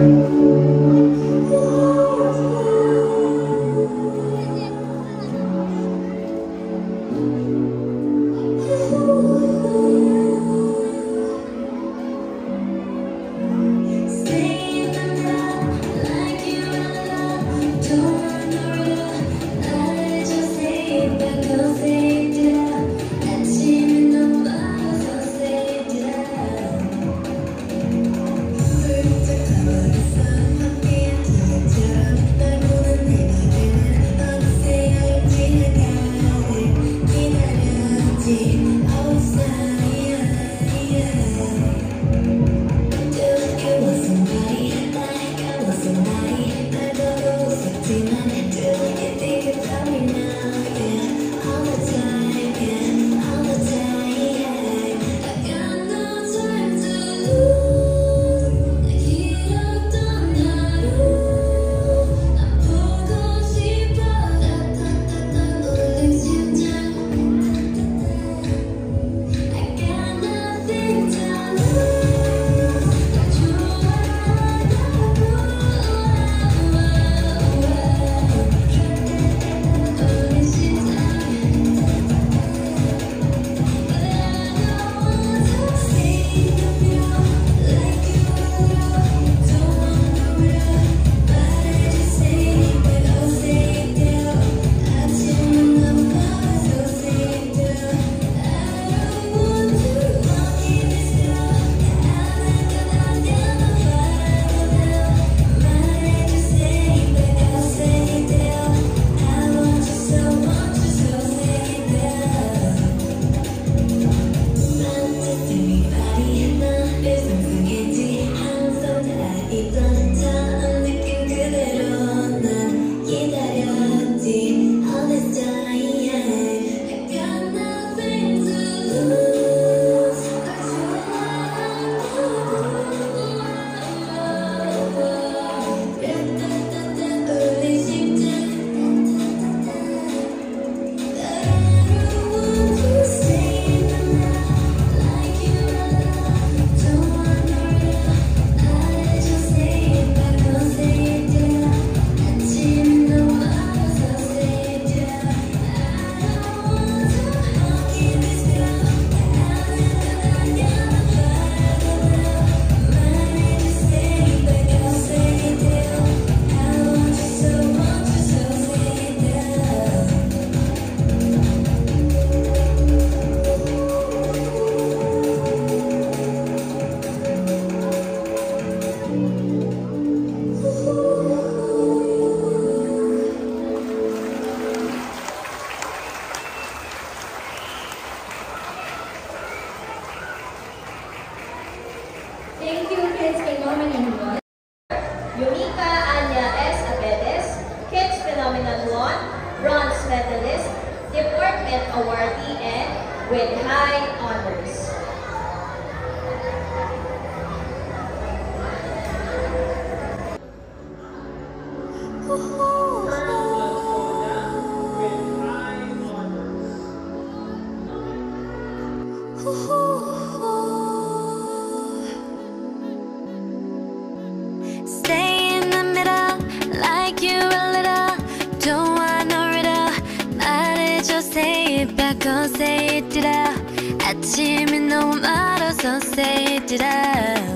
Thank you, Kids Phenomenon 1. Yumika Anya S. Abedes, Kids Phenomenon 1, Bronze Medalist, Department Awardee, and with high honors. Stay in the middle, like you a little. Don't want no riddle. 말해줘, say it back, oh say it out. 아침이 너무 멀어서 say it out.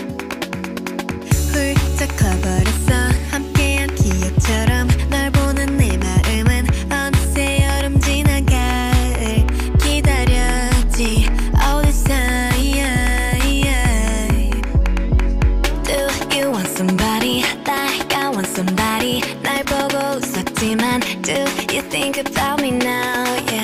훌쩍 커버렸어, 함께한 기억처럼. 널 보는 내 마음은 어느새 여름 지나갈 기다렸지. All this time. Do you want somebody like I want somebody? 날 보고 웃었지만 Do you think about me now? Yeah.